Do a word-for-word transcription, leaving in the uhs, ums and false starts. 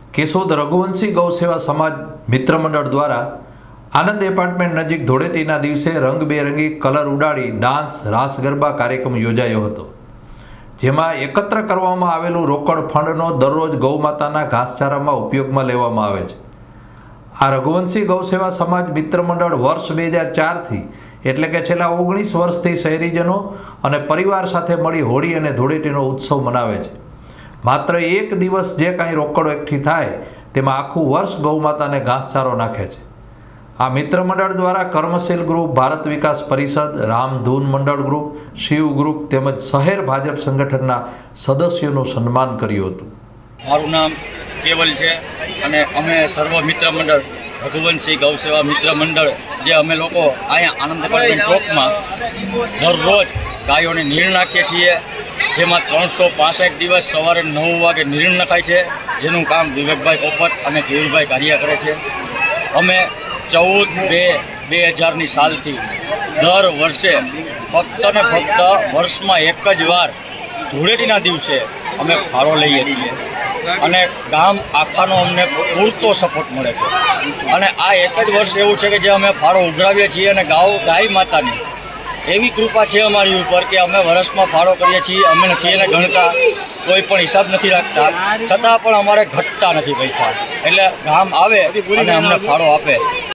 કેશોદ રઘુવંશી ગૌસેવા સમાજ મિત્ર મંડળ દ્વારા આનંદ એપાર્ટમેન્ટ નજીક ધૂળેટીના દિવસે રંગબેરંગી કલર ઉડાડી ડાન્સ રાસ ગરબા કાર્યક્રમ યોજાયો હતો, જેમાં એકત્ર કરવામાં આવેલું રોકડ ફંડનો દરરોજ ગૌમાતાના ઘાસચારામાં ઉપયોગમાં લેવામાં આવે છે। આ રઘુવંશી ગૌસેવા સમાજ મિત્ર મંડળ વર્ષ બે હજાર ચારથી એટલે કે છેલ્લા ઓગણીસ વર્ષથી શહેરીજનો અને પરિવાર સાથે મળી હોળી અને ધૂળેટીનો ઉત્સવ મનાવે છે। માત્ર એક દિવસ જે કાંઈ રોકડો એકઠી થાય તેમાં આખું વર્ષ ગૌમાતાને ઘાસચારો નાખે છે। આ મિત્ર મંડળ દ્વારા કર્મશીલ ગ્રુપ, ભારત વિકાસ પરિષદ, રામધૂન મંડળ ગ્રુપ, શિવ ગ્રુપ તેમજ શહેર ભાજપ સંગઠનના સદસ્યોનું સન્માન કર્યું હતું। મારું નામ કેવલ છે અને અમે સર્વ મિત્ર મંડળ રઘુવંશી ગૌસેવા મિત્ર મંડળ જે અમે લોકો અહીંયા આનંદ એપાર્ટમેન્ટ ચોકમાં દરરોજ ગાયોને નીણ નાખીએ છીએ, જેમાં ત્રણસો પાસઠ દિવસ સવારે નવ વાગે નીણ નખાય છે, જેનું કામ વિવેકભાઈ પોપટ અને કેયુરભાઈ કારિયા કરે છે। અમે ચૌદ બે બે હજારની સાલથી દર વર્ષે ફક્ત ને ફક્ત વર્ષમાં એક જ વાર ધૂળેટીના દિવસે અમે ફાળો લઈએ છીએ અને ગામ આખાનો અમને પૂરતો સપોર્ટ મળે છે। અને આ એક જ વર્ષ એવું છે કે જે અમે ફાળો ઉઘરાવીએ છીએ અને ગાઉ ગાય માતાની એવી કૃપા છે અમારી ઉપર કે અમે વર્ષમાં ફાળો કરીએ છીએ, અમે નથી એને ગણતા, કોઈ પણ હિસાબ નથી રાખતા, છતાં પણ અમારે ઘટતા નથી પૈસા, એટલે ગામ આવે અને અમને ફાળો આપે।